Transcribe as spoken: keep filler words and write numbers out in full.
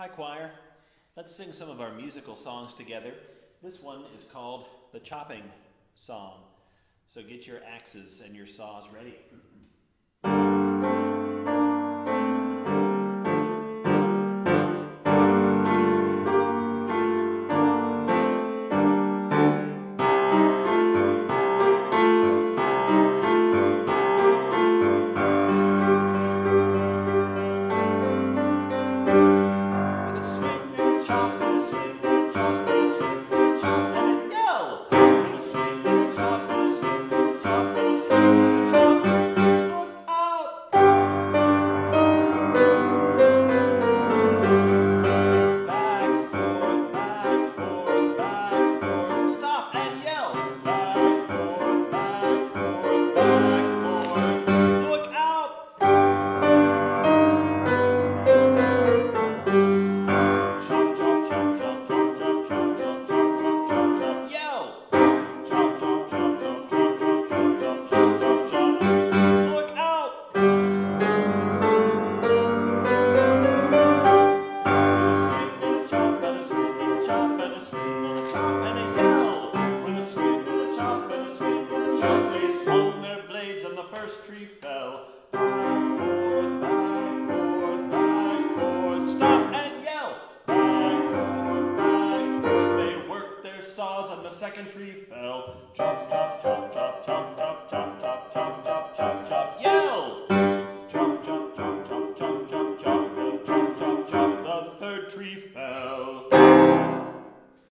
Hi choir, let's sing some of our musical songs together. This one is called the chopping song. So get your axes and your saws ready. First tree fell. Back, forth, back, forth, back, forth. Stop and yell. Back, forth, back, forth. They worked their saws and the second tree fell. Chop, chop.